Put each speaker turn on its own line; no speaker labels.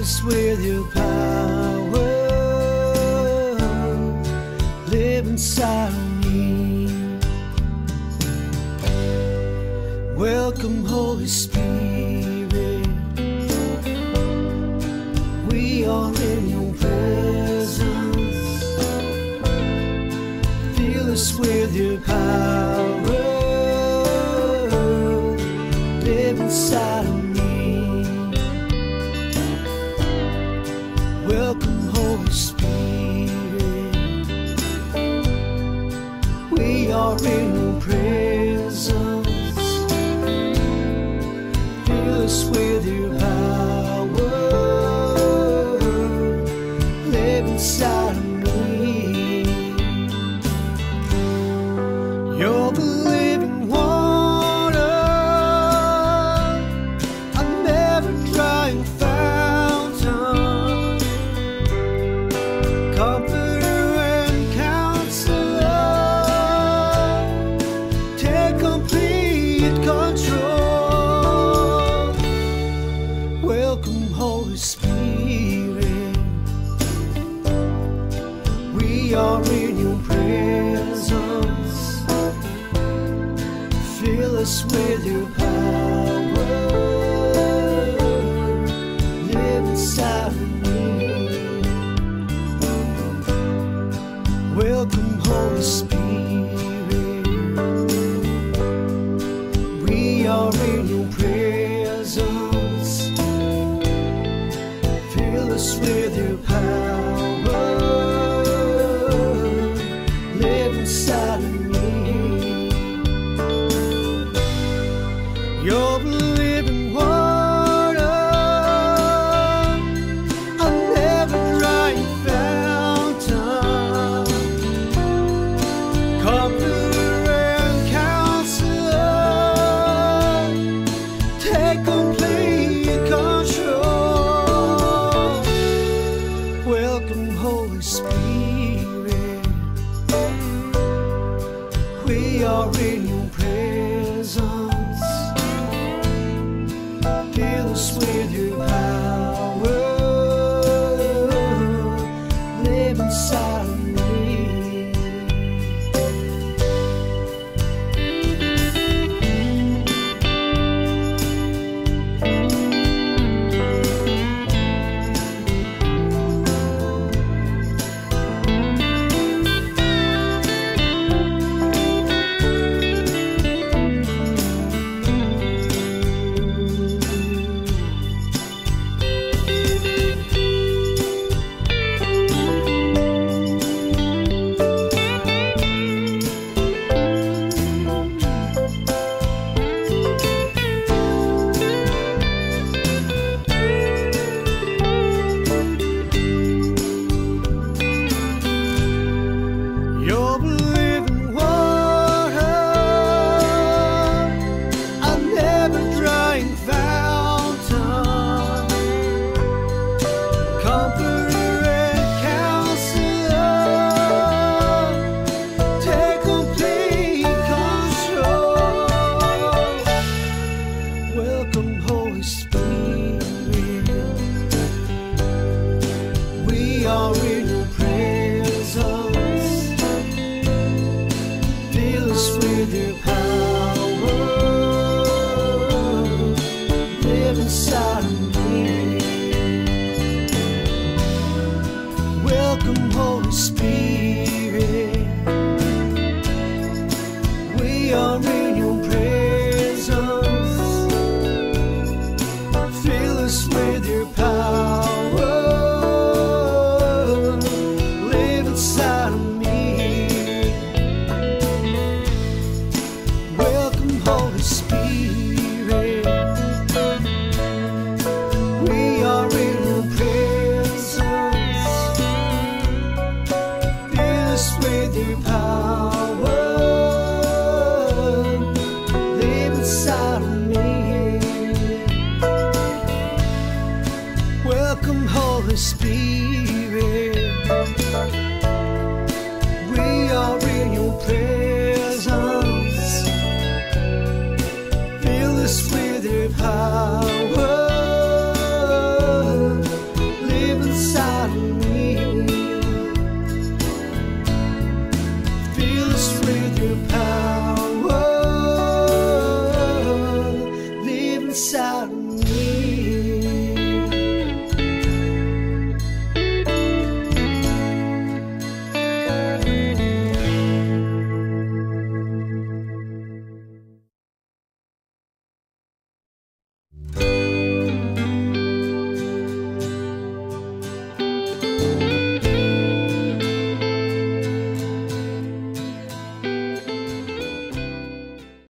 us with your power. Live inside of me. Welcome, Holy Spirit. We are in your presence. Fill us with your power. Live inside of me. Welcome, Holy Spirit. We are in your presence. Fill us with your power. Live inside of me. You're the living water, a never-drying fountain, comforter and counselor. Take complete control. Welcome, Holy Spirit. We are in your presence. Fill us with your power. Live inside of me. Welcome, Holy Spirit. We are in your presence. Fill us with your power. Live inside of me. You're the living water, a never-drying fountain, comforter and counselor. Take complete control. Welcome, Holy Spirit. We are in your presence. Fill us with your power. Live inside of me. You're the living water, a never-drying fountain, comforter and counselor. Take complete control. Welcome, Holy Spirit. We are in your presence. Fill us with your power. Live inside of me. Welcome, Holy Spirit. We are in your presence. Fill us with your power. Live inside of me. Welcome, Holy Spirit. We are in your presence. Fill us with your power. Live inside of me. Welcome, Holy Spirit.